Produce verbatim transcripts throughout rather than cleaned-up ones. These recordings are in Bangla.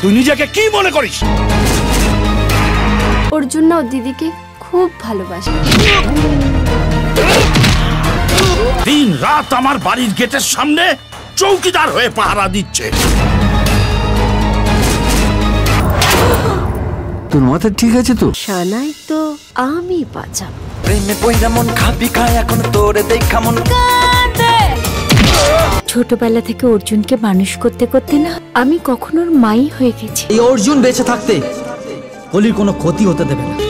তুই নিজেকে কি মনে করিস? অর্জুন না ওর দিদিকে খুব ভালোবাসে। দিন রাত আমার বাড়ির গেটের সামনে চৌকিদার হয়ে পাহারা দিচ্ছে। তোর মাথা ঠিক আছে তো? শানাই তো আমি বাঁচাবো। প্রেমে পয়রা মন খাবি খায় এখন তোরে দেখা মন কাঁদে। ছোটবেলা থেকে অর্জুনকে মানুষ করতে করতে না আমি কখনো ওর মাই হয়ে গেছি। এই অর্জুন বেঁচে থাকতে কলির কোনো ক্ষতি হতে দেবে না।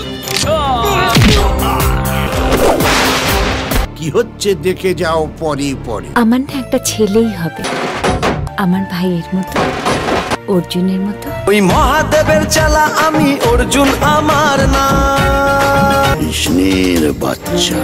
কি হচ্ছে দেখে যাও পরে পরে। আমার না একটা ছেলেই হবে, আমার ভাইয়ের মতো, অর্জুনের মতো। ওই মহাদেবের চালা আমি, অর্জুন আমার না। কৃষ্ণের বাচ্চা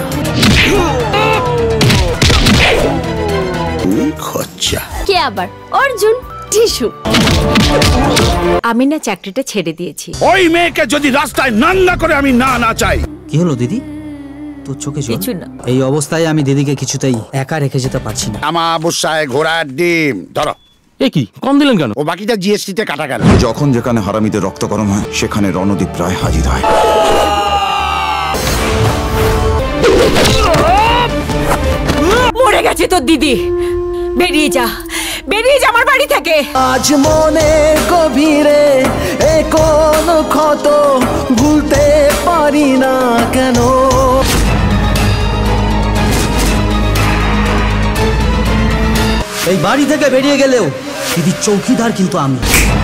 খচ্চা। কে আবার? অর্জুন টিসু। আমি না চাকরিটা ছেড়ে দিয়েছি। ওই মেয়েকে যদি রাস্তায় নাঙ্গা করে আমি না না চাই। কি হলো দিদি, তোর চোখে জল? কিছু না। এই অবস্থায় আমি দিদিকে কিছুতেই একা রেখে যেতে পারছি না। আমাবস্যায় ঘোড়ার ডিম ধরো। এ কি কম দিলেন কেন? ও বাকিটা জিএসটি তে কাটা গেল। যখন যেখানে হারামিদের রক্ত গরম হয় সেখানে রণদীপ রায় হাজির হয়। মরে গেছে তোর দিদি, বেরিয়ে যা, বেরিয়ে যা আমার বাড়ি থেকে। আজ মনে গভীরে এ কোন ক্ষত ভুলতে পারি না কেন। এই বাড়ি থেকে বেরিয়ে গেলেও দিদির চৌকিদার কিন্তু আমি।